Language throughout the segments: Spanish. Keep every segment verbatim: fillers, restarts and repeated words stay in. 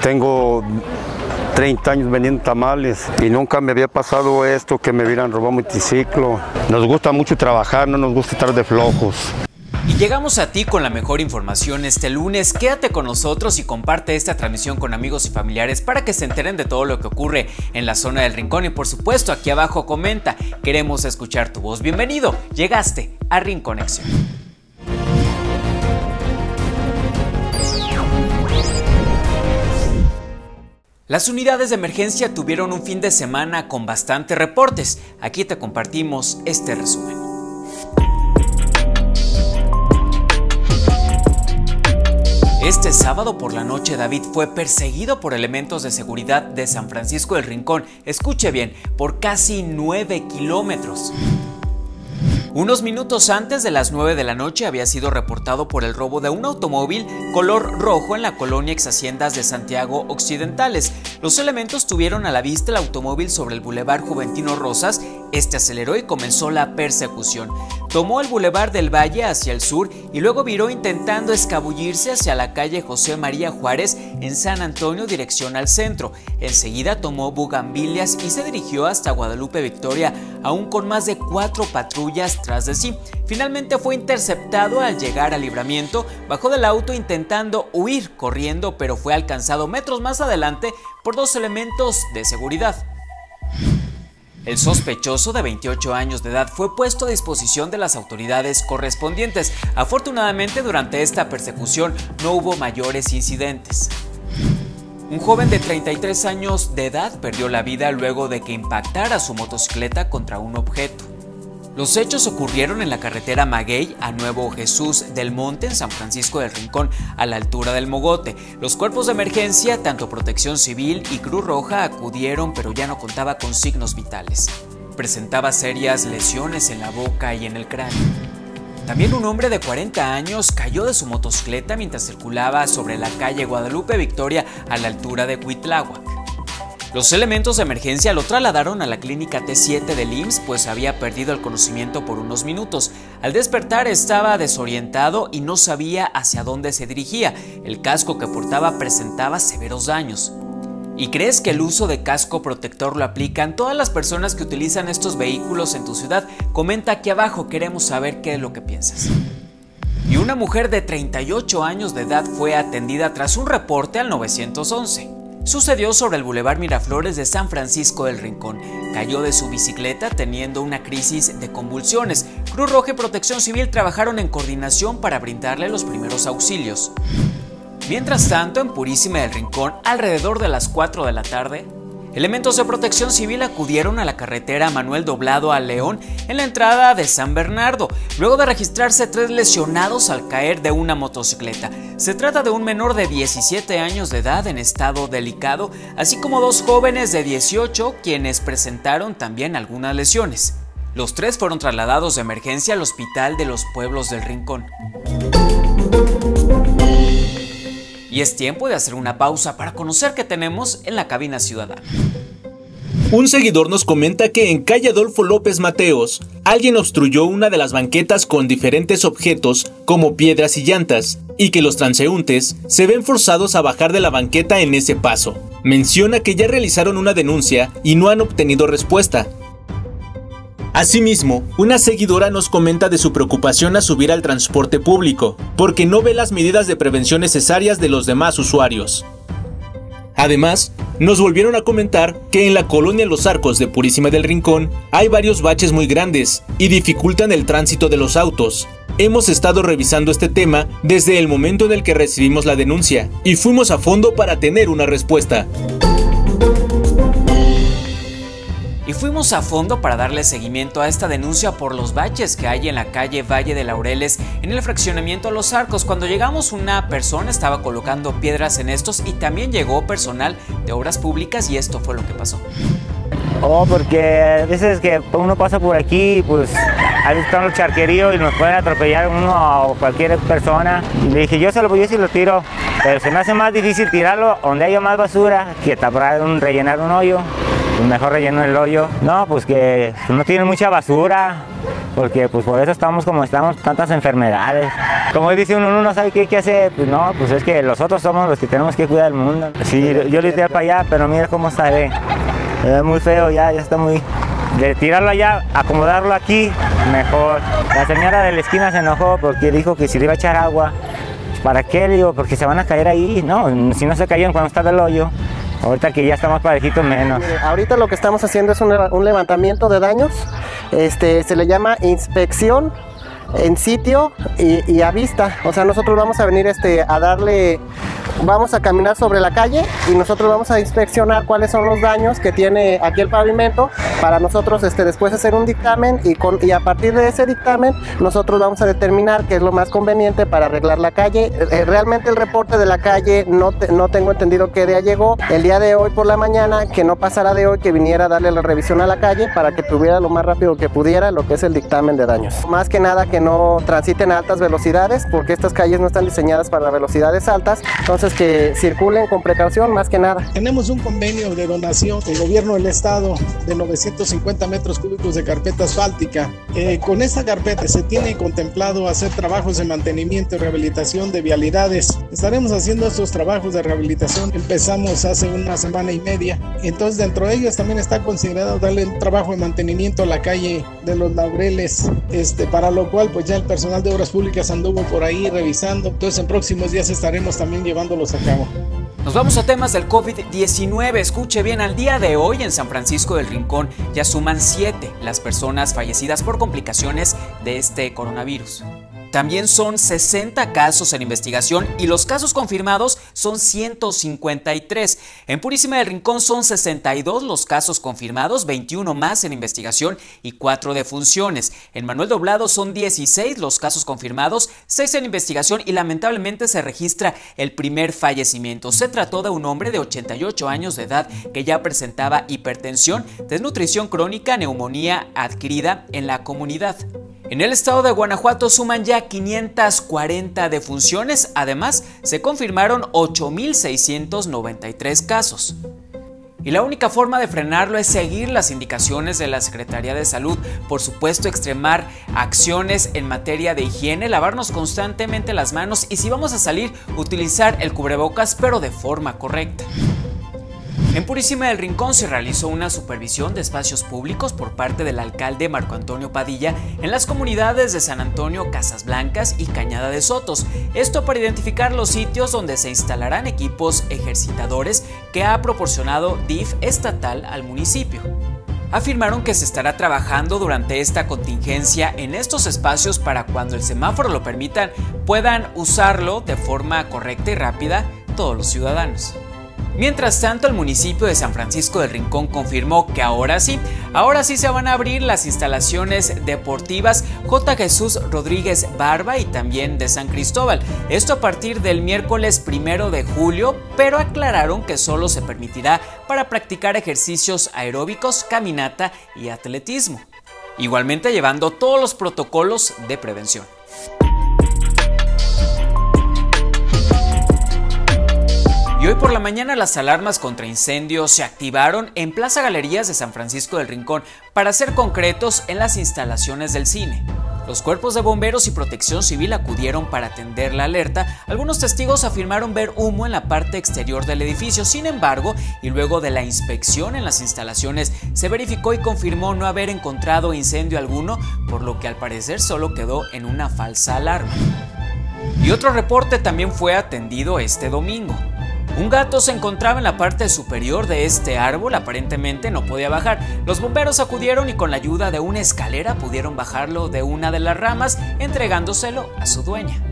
Tengo treinta años vendiendo tamales y nunca me había pasado esto, que me hubieran robado mi triciclo. Nos gusta mucho trabajar, no nos gusta estar de flojos. Y llegamos a ti con la mejor información este lunes. Quédate con nosotros y comparte esta transmisión con amigos y familiares para que se enteren de todo lo que ocurre en la zona del Rincón. Y por supuesto, aquí abajo comenta, queremos escuchar tu voz. Bienvenido, llegaste a Rinconexión. Las unidades de emergencia tuvieron un fin de semana con bastantes reportes. Aquí te compartimos este resumen. Este sábado por la noche, David fue perseguido por elementos de seguridad de San Francisco del Rincón, escuche bien, por casi nueve kilómetros. Unos minutos antes de las nueve de la noche había sido reportado por el robo de un automóvil color rojo en la colonia Ex Haciendas de Santiago Occidentales. Los elementos tuvieron a la vista el automóvil sobre el Boulevard Juventino Rosas. Este aceleró y comenzó la persecución. Tomó el Boulevard del Valle hacia el sur y luego viró intentando escabullirse hacia la calle José María Juárez en San Antonio, dirección al centro. Enseguida tomó Bugambilias y se dirigió hasta Guadalupe Victoria, aún con más de cuatro patrullas tras de sí. Finalmente fue interceptado al llegar al Libramiento, bajó del auto intentando huir corriendo, pero fue alcanzado metros más adelante por dos elementos de seguridad. El sospechoso de veintiocho años de edad fue puesto a disposición de las autoridades correspondientes. Afortunadamente, durante esta persecución no hubo mayores incidentes. Un joven de treinta y tres años de edad perdió la vida luego de que impactara su motocicleta contra un objeto. Los hechos ocurrieron en la carretera Maguey a Nuevo Jesús del Monte en San Francisco del Rincón, a la altura del Mogote. Los cuerpos de emergencia, tanto Protección Civil y Cruz Roja, acudieron, pero ya no contaba con signos vitales. Presentaba serias lesiones en la boca y en el cráneo. También un hombre de cuarenta años cayó de su motocicleta mientras circulaba sobre la calle Guadalupe Victoria a la altura de Cuitláhuac. Los elementos de emergencia lo trasladaron a la clínica T siete del I M S S, pues había perdido el conocimiento por unos minutos. Al despertar estaba desorientado y no sabía hacia dónde se dirigía. El casco que portaba presentaba severos daños. ¿Y crees que el uso de casco protector lo aplican todas las personas que utilizan estos vehículos en tu ciudad? Comenta aquí abajo, queremos saber qué es lo que piensas. Y una mujer de treinta y ocho años de edad fue atendida tras un reporte al nueve once. Sucedió sobre el Boulevard Miraflores de San Francisco del Rincón. Cayó de su bicicleta teniendo una crisis de convulsiones. Cruz Roja y Protección Civil trabajaron en coordinación para brindarle los primeros auxilios. Mientras tanto, en Purísima del Rincón, alrededor de las cuatro de la tarde, elementos de Protección Civil acudieron a la carretera Manuel Doblado a León en la entrada de San Bernardo, luego de registrarse tres lesionados al caer de una motocicleta. Se trata de un menor de diecisiete años de edad en estado delicado, así como dos jóvenes de dieciocho quienes presentaron también algunas lesiones. Los tres fueron trasladados de emergencia al Hospital de los Pueblos del Rincón. Y es tiempo de hacer una pausa para conocer qué tenemos en la cabina ciudadana. Un seguidor nos comenta que en calle Adolfo López Mateos, alguien obstruyó una de las banquetas con diferentes objetos como piedras y llantas, y que los transeúntes se ven forzados a bajar de la banqueta en ese paso. Menciona que ya realizaron una denuncia y no han obtenido respuesta. Asimismo, una seguidora nos comenta de su preocupación a subir al transporte público, porque no ve las medidas de prevención necesarias de los demás usuarios. Además, nos volvieron a comentar que en la colonia Los Arcos de Purísima del Rincón hay varios baches muy grandes y dificultan el tránsito de los autos. Hemos estado revisando este tema desde el momento en el que recibimos la denuncia y fuimos a fondo para tener una respuesta. Y fuimos a fondo para darle seguimiento a esta denuncia por los baches que hay en la calle Valle de Laureles en el fraccionamiento Los Arcos. Cuando llegamos, una persona estaba colocando piedras en estos y también llegó personal de obras públicas y esto fue lo que pasó. Oh, porque a veces que uno pasa por aquí, pues ahí están los charqueríos y nos pueden atropellar uno o cualquier persona. Y le dije, yo se lo voy a lo tiro, pero se me hace más difícil tirarlo donde haya más basura que tapar un, rellenar un hoyo. Mejor relleno el hoyo. No, pues que no tiene mucha basura, porque pues por eso estamos como estamos, tantas enfermedades. Como dice uno, uno no sabe qué hay que hacer, pues no, pues es que nosotros somos los que tenemos que cuidar el mundo. Sí, yo, yo le tiré para allá, pero mira cómo sale, es muy feo ya, ya está muy... De tirarlo allá, acomodarlo aquí, mejor. La señora de la esquina se enojó porque dijo que si le iba a echar agua, ¿para qué? Le digo, porque se van a caer ahí. No, si no se caían cuando estaba el hoyo, ahorita que ya está más parejito, menos. Ahorita lo que estamos haciendo es un, un levantamiento de daños, este, se le llama inspección en sitio y, y a vista. O sea, nosotros vamos a venir este, a darle, vamos a caminar sobre la calle y nosotros vamos a inspeccionar cuáles son los daños que tiene aquí el pavimento para nosotros este, después hacer un dictamen y, con, y a partir de ese dictamen nosotros vamos a determinar qué es lo más conveniente para arreglar la calle. Realmente el reporte de la calle no, te, no tengo entendido qué día llegó. El día de hoy por la mañana, que no pasara de hoy, que viniera a darle la revisión a la calle para que tuviera lo más rápido que pudiera lo que es el dictamen de daños. Más que nada que no transiten a altas velocidades, porque estas calles no están diseñadas para velocidades altas, entonces que circulen con precaución más que nada. Tenemos un convenio de donación del gobierno del estado de novecientos cincuenta metros cúbicos de carpeta asfáltica. Eh, con esta carpeta se tiene contemplado hacer trabajos de mantenimiento y rehabilitación de vialidades. Estaremos haciendo estos trabajos de rehabilitación, empezamos hace una semana y media, entonces dentro de ellos también está considerado darle un trabajo de mantenimiento a la calle de los Laureles, este, para lo cual pues ya el personal de obras públicas anduvo por ahí revisando, entonces en próximos días estaremos también llevándolos a cabo. Nos vamos a temas del COVID diecinueve. Escuche bien, al día de hoy en San Francisco del Rincón ya suman siete las personas fallecidas por complicaciones de este coronavirus. También son sesenta casos en investigación y los casos confirmados son ciento cincuenta y tres. En Purísima del Rincón son sesenta y dos los casos confirmados, veintiuno más en investigación y cuatro defunciones. En Manuel Doblado son dieciséis los casos confirmados, seis en investigación y lamentablemente se registra el primer fallecimiento. Se trató de un hombre de ochenta y ocho años de edad que ya presentaba hipertensión, desnutrición crónica, neumonía adquirida en la comunidad. En el estado de Guanajuato suman ya quinientas cuarenta defunciones, además se confirmaron ocho mil seiscientos noventa y tres casos. Y la única forma de frenarlo es seguir las indicaciones de la Secretaría de Salud, por supuesto extremar acciones en materia de higiene, lavarnos constantemente las manos y si vamos a salir, utilizar el cubrebocas pero de forma correcta. En Purísima del Rincón se realizó una supervisión de espacios públicos por parte del alcalde Marco Antonio Padilla en las comunidades de San Antonio, Casas Blancas y Cañada de Sotos. Esto para identificar los sitios donde se instalarán equipos ejercitadores que ha proporcionado D I F estatal al municipio. Afirmaron que se estará trabajando durante esta contingencia en estos espacios para cuando el semáforo lo permitan puedan usarlo de forma correcta y rápida todos los ciudadanos. Mientras tanto, el municipio de San Francisco del Rincón confirmó que ahora sí, ahora sí se van a abrir las instalaciones deportivas J. Jesús Rodríguez Barba y también de San Cristóbal. Esto a partir del miércoles primero de julio, pero aclararon que solo se permitirá para practicar ejercicios aeróbicos, caminata y atletismo. Igualmente llevando todos los protocolos de prevención. Y hoy por la mañana las alarmas contra incendios se activaron en Plaza Galerías de San Francisco del Rincón, para ser concretos en las instalaciones del cine. Los cuerpos de bomberos y protección civil acudieron para atender la alerta. Algunos testigos afirmaron ver humo en la parte exterior del edificio. Sin embargo, y luego de la inspección en las instalaciones, se verificó y confirmó no haber encontrado incendio alguno, por lo que al parecer solo quedó en una falsa alarma. Y otro reporte también fue atendido este domingo. Un gato se encontraba en la parte superior de este árbol, aparentemente no podía bajar. Los bomberos acudieron y con la ayuda de una escalera pudieron bajarlo de una de las ramas, entregándoselo a su dueña.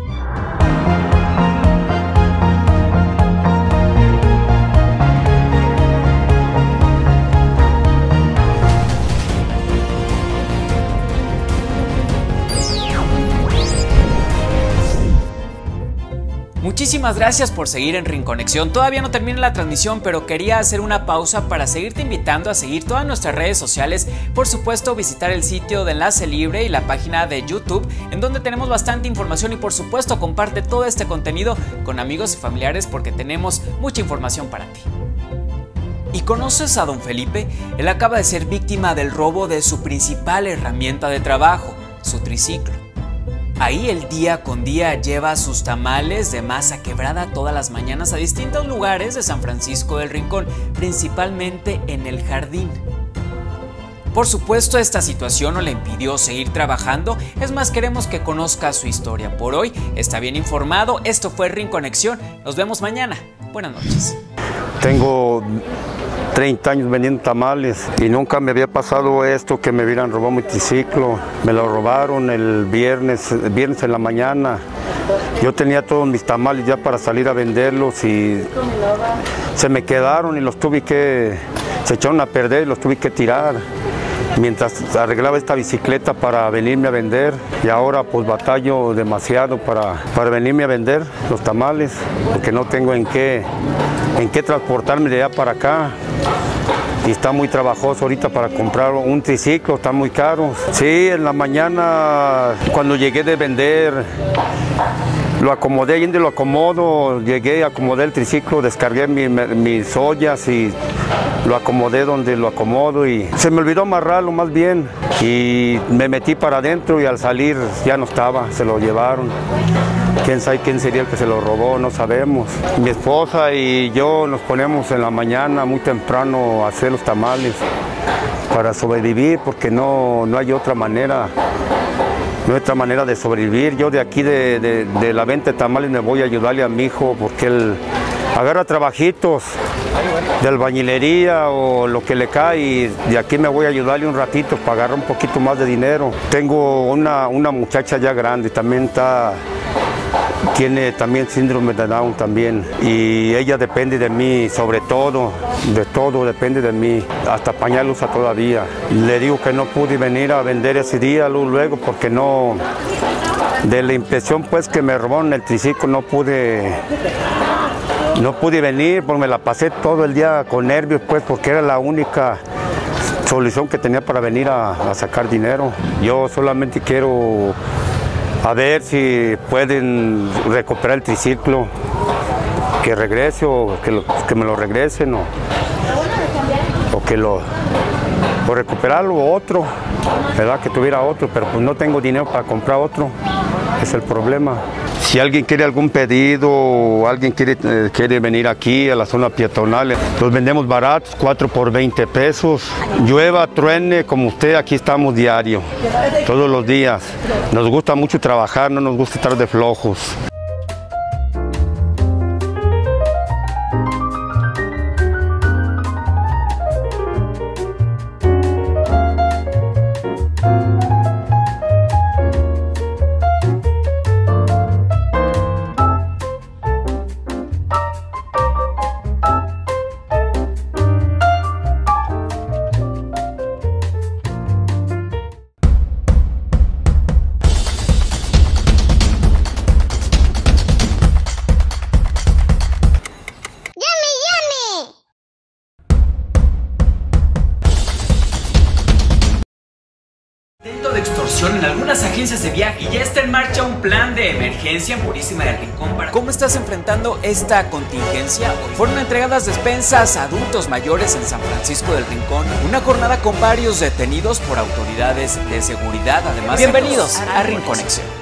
Muchísimas gracias por seguir en Rinconexión. Todavía no termina la transmisión, pero quería hacer una pausa para seguirte invitando a seguir todas nuestras redes sociales. Por supuesto, visitar el sitio de Enlace Libre y la página de YouTube, en donde tenemos bastante información y por supuesto comparte todo este contenido con amigos y familiares porque tenemos mucha información para ti. ¿Y conoces a don Felipe? Él acaba de ser víctima del robo de su principal herramienta de trabajo, su triciclo. Ahí él día con día lleva sus tamales de masa quebrada todas las mañanas a distintos lugares de San Francisco del Rincón, principalmente en el Jardín. Por supuesto, esta situación no le impidió seguir trabajando, es más, queremos que conozca su historia. Por hoy está bien informado, esto fue Rinconexión, nos vemos mañana. Buenas noches. Tengo treinta años vendiendo tamales y nunca me había pasado esto, que me hubieran robado mi triciclo. Me lo robaron el viernes, el viernes en la mañana. Yo tenía todos mis tamales ya para salir a venderlos y se me quedaron y los tuve que, se echaron a perder y los tuve que tirar mientras arreglaba esta bicicleta para venirme a vender, y ahora pues batallo demasiado para, para venirme a vender los tamales, porque no tengo en qué, en qué transportarme de allá para acá. Y está muy trabajoso ahorita para comprar un triciclo, está muy caro. Sí, en la mañana cuando llegué de vender, lo acomodé, y en de lo acomodo, llegué, acomodé el triciclo, descargué mi, mis ollas y lo acomodé donde lo acomodo, y se me olvidó amarrarlo más bien, y me metí para adentro y al salir ya no estaba, se lo llevaron. Quién sabe quién sería el que se lo robó, no sabemos. Mi esposa y yo nos ponemos en la mañana muy temprano a hacer los tamales para sobrevivir, porque no, no hay otra manera. No hay otra manera de sobrevivir. Yo de aquí de, de, de la venta de tamales me voy a ayudarle a mi hijo, porque él agarra trabajitos de albañilería o lo que le cae, y de aquí me voy a ayudarle un ratito para agarrar un poquito más de dinero. Tengo una, una muchacha ya grande, también está, tiene también síndrome de Down también, y ella depende de mí, sobre todo, de todo depende de mí, hasta pañal usa todavía. Le digo que no pude venir a vender ese día luego porque no, de la impresión pues que me robaron el triciclo, no pude no pude venir, porque me la pasé todo el día con nervios pues, porque era la única solución que tenía para venir a, a sacar dinero. Yo solamente quiero a ver si pueden recuperar el triciclo, que regrese o que, lo, que me lo regresen, o, o que lo o recuperarlo o otro, ¿verdad? Que tuviera otro, pero pues no tengo dinero para comprar otro, es el problema. Si alguien quiere algún pedido o alguien quiere, eh, quiere venir aquí a la zona peatonal, los vendemos baratos, cuatro por veinte pesos. Llueva, truene, como usted, aquí estamos diario, todos los días. Nos gusta mucho trabajar, no nos gusta estar de flojos. En algunas agencias de viaje, y ya está en marcha un plan de emergencia en Purísima del Rincón. Para ¿Cómo estás enfrentando esta contingencia? Hoy fueron entregadas despensas a adultos mayores en San Francisco del Rincón, una jornada con varios detenidos por autoridades de seguridad. Además, bienvenidos a Rinconexión.